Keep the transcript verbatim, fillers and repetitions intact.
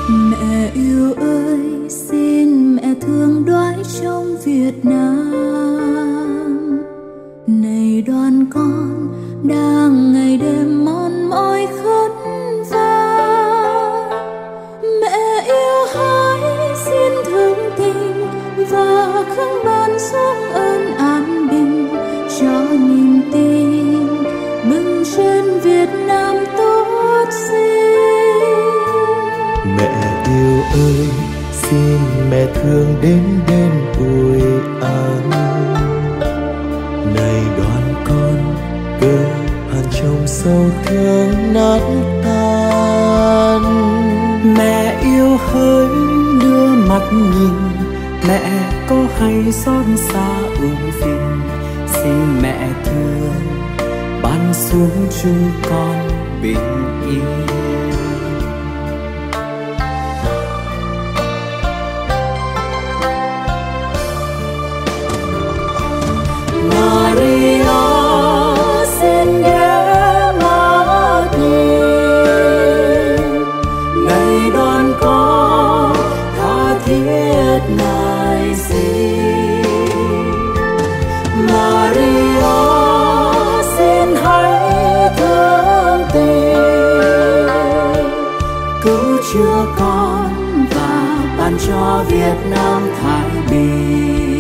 Mẹ yêu ơi, xin mẹ thương đoái trong Việt Nam. Này đoàn con đang ngày đêm mòn mỏi khất vả. Mẹ yêu hỡi, xin thương tình và khấn ban xuống ơn an bình cho niềm tin bừng trên Việt Nam tốt xinh. Mẹ yêu ơi, xin mẹ thương đến đêm ủi an. Này đoàn con cơ hàn trong sâu thương nát tan. Mẹ yêu hỡi, đưa mắt nhìn, mẹ có hay xót xa ưu phiền. Xin mẹ thương ban xuống chúng con bình yên. Maria, xin ghé mắt nhìn, này đoàn con tha thiết ngài xin. Maria, xin hãy thương tình, cứu chữa con và ban cho Việt Nam thái bình.